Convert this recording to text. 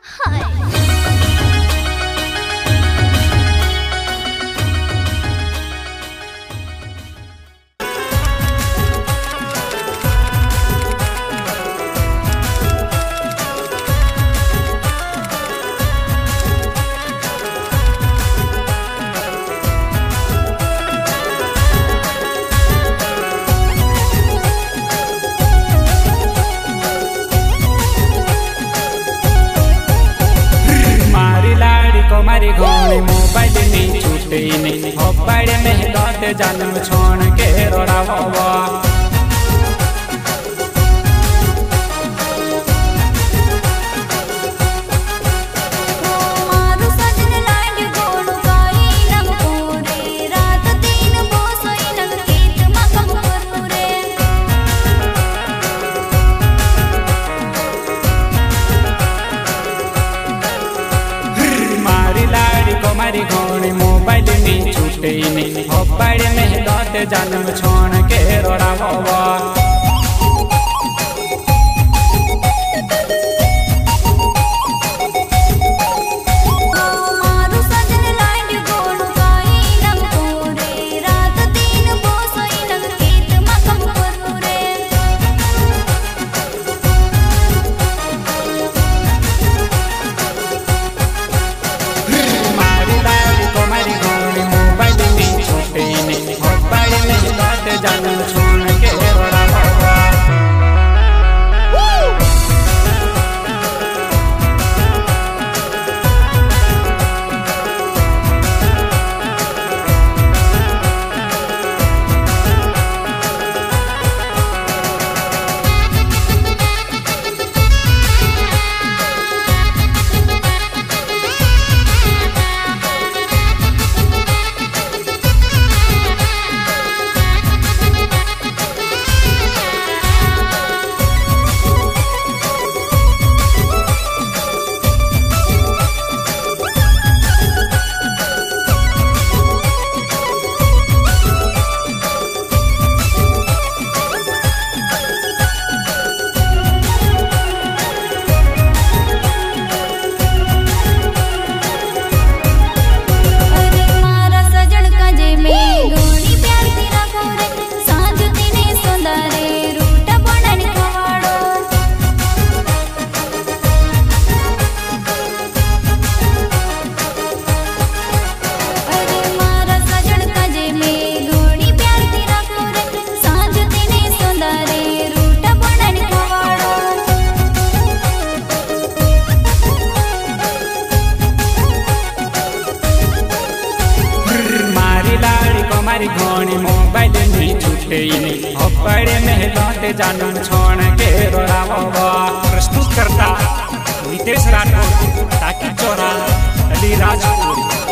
मारी घोड़ी मोबाइल नहीं छूटे नहीं होपाड़े में लौट जानम छोड़ के रोड़ा बाबा मारी घोड़ी मोबाइल नहीं छूटे नहीं होपाड़े में लौट जानम छोड़ के रोड़ा बाबा जानम छोड़ के रोड़ा बाबा मारी घोड़ी मोबाइल नहीं छूटे नहीं होपाड़े में लौट जानम छोड़ के रोड़ा बाबा प्रस्तुत करता नितेश राठौर ताकि चौरा अली राजपुर।